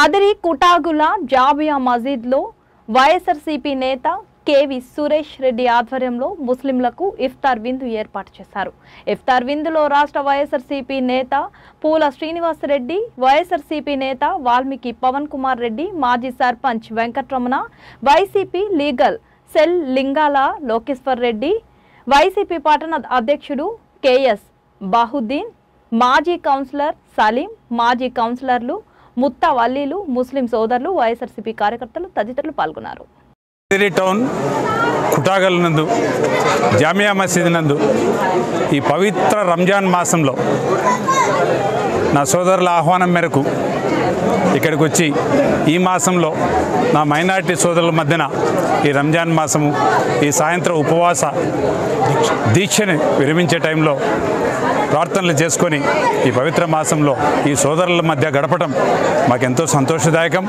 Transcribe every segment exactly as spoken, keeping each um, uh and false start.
కదిరి కుటాగుల జామియా మసీద్లో వైఎస్ఆర్సీపీ నేత కేవి సురేష్ రెడ్డి ఆధ్వర్యంలో ముస్లింలకు ఇఫ్తార్ విందు ఏర్పాటు చేశారు. ఇఫ్తార్ విందులో రాష్ట్ర వైఎస్ఆర్సీపీ నేత పూల శ్రీనివాస్ రెడ్డి, వైఎస్ఆర్సీపీ నేత వాల్మీకి పవన్ కుమార్ రెడ్డి, మాజీ sarpanch Venkataramana, YCP legal cell Lingala Lokeshwar Reddy, YCP పట్టణ అధ్యక్షుడు కేఎస్ బాహుద్దీన్, మాజీ కౌన్సిలర్ సలీం, మాజీ కౌన్సిలర్లు ముత్తా వల్లీలు, ముస్లిం సోదరులు, వైఎస్ఆర్సీపీ కార్యకర్తలు తదితరులు పాల్గొన్నారు. కదిరి టౌన్ కుటాగల్ నందు జామియా మసీద్ నందు ఈ పవిత్ర రంజాన్ మాసంలో నా సోదరుల ఆహ్వానం మేరకు ఇక్కడికి వచ్చి ఈ మాసంలో నా మైనారిటీ సోదరుల మధ్యన ఈ రంజాన్ మాసము ఈ సాయంత్రం ఉపవాస దీక్షని విరమించే టైంలో ప్రార్థనలు చేసుకొని ఈ పవిత్ర మాసంలో ఈ సోదరుల మధ్య గడపటం మాకెంతో సంతోషదాయకం.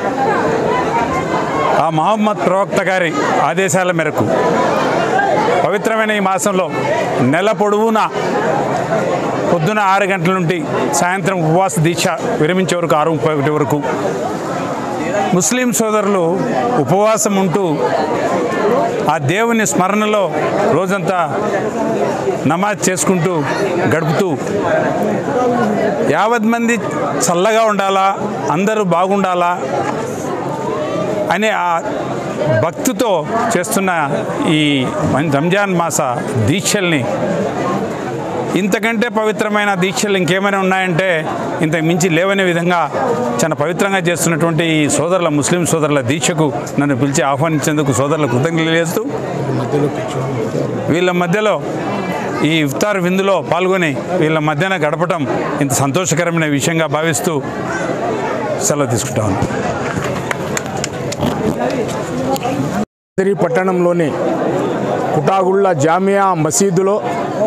ఆ మహమ్మద్ ప్రవక్త గారి ఆదేశాల మేరకు పవిత్రమైన ఈ మాసంలో నెల పొడవునా పొద్దున ఆరు గంటల నుండి సాయంత్రం ఉపవాస దీక్ష విరమించే వరకు ఆరు ముప్పై ఒకటి వరకు ముస్లిం సోదరులు ఉపవాసం ఉంటూ ఆ దేవుని స్మరణలో రోజంతా నమాజ్ చేసుకుంటూ గడుపుతూ యావత్ మంది చల్లగా ఉండాలా, అందరూ బాగుండాలా అనే ఆ భక్తితో చేస్తున్న ఈ రంజాన్ మాస దీక్షల్ని ఇంతకంటే పవిత్రమైన దీక్షలు ఇంకేమైనా ఉన్నాయంటే ఇంతకు మించి లేవనే విధంగా చాలా పవిత్రంగా చేస్తున్నటువంటి ఈ సోదరుల ముస్లిం సోదరుల దీక్షకు నన్ను పిలిచి ఆహ్వానించేందుకు సోదరుల కృతజ్ఞతలు చేస్తూ వీళ్ళ మధ్యలో ఈ ఇఫ్తార్ విందులో పాల్గొని వీళ్ళ మధ్యన గడపటం ఇంత సంతోషకరమైన విషయంగా భావిస్తూ సెలవు తీసుకుంటాను. కదిరి పట్టణంలోని కుటాగుళ్ళ జామియా మసీదులో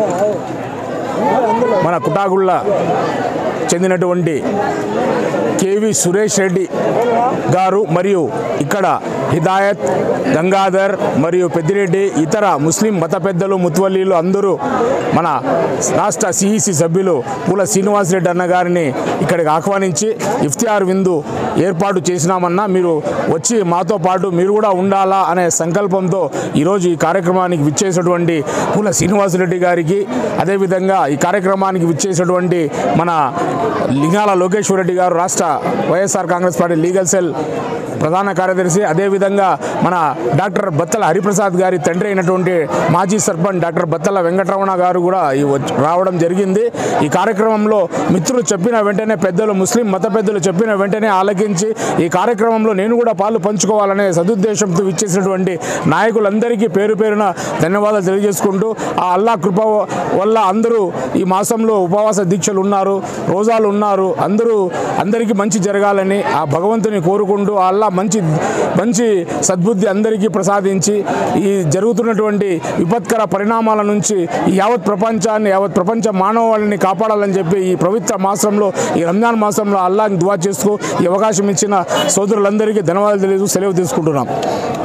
మన కుటాగుళ్ళ చెందినటువంటి కేవి సురేష్ రెడ్డి గారు మరియు ఇక్కడ హిదాయత్, గంగాధర్ మరియు పెద్దిరెడ్డి, ఇతర ముస్లిం మత పెద్దలు, ముత్వల్లీలు అందరూ మన రాష్ట్ర సిఈసి సభ్యులు పూల శ్రీనివాస్ రెడ్డి అన్న గారిని ఇక్కడికి ఆహ్వానించి ఇఫ్తార్ విందు ఏర్పాటు చేసినామన్నా, మీరు వచ్చి మాతో పాటు మీరు కూడా ఉండాలా అనే సంకల్పంతో ఈరోజు ఈ కార్యక్రమానికి విచ్చేసినటువంటి పూల శ్రీనివాస్ రెడ్డి గారికి, అదేవిధంగా ఈ కార్యక్రమానికి విచ్చేసినటువంటి మన లింగాల లోకేశ్వర్ రెడ్డి గారు, రాష్ట్ర YSR Congress party legal cell ప్రధాన కార్యదర్శి, అదేవిధంగా మన డాక్టర్ బత్తల హరిప్రసాద్ గారి తండ్రి అయినటువంటి మాజీ సర్పంచ్ డాక్టర్ బత్తల వెంకటరమణ గారు కూడా రావడం జరిగింది. ఈ కార్యక్రమంలో మిత్రులు చెప్పిన వెంటనే, పెద్దలు ముస్లిం మత పెద్దలు చెప్పిన వెంటనే ఆలకించి ఈ కార్యక్రమంలో నేను కూడా పాలు పంచుకోవాలనే సదుద్దేశంతో ఇచ్చేసినటువంటి నాయకులందరికీ పేరు పేరున ధన్యవాదాలు తెలియజేసుకుంటూ, ఆ అల్లా కృప వల్ల అందరూ ఈ మాసంలో ఉపవాస దీక్షలు ఉన్నారు, రోజాలు ఉన్నారు, అందరూ అందరికీ మంచి జరగాలని ఆ భగవంతుని కోరుకుంటూ ఆ అల్లా మంచి మంచి సద్బుద్ధి అందరికీ ప్రసాదించి ఈ జరుగుతున్నటువంటి విపత్కర పరిణామాల నుంచి ఈ యావత్ ప్రపంచాన్ని, యావత్ ప్రపంచ మానవాళిని కాపాడాలని చెప్పి ఈ పవిత్ర మాసంలో, ఈ రంజాన్ మాసంలో అల్లాహ్ని దువా చేస్తూ ఈ అవకాశం ఇచ్చిన సోదరులందరికీ ధన్యవాదాలు తెలియజేస్తూ సెలవు తీసుకుంటున్నాం.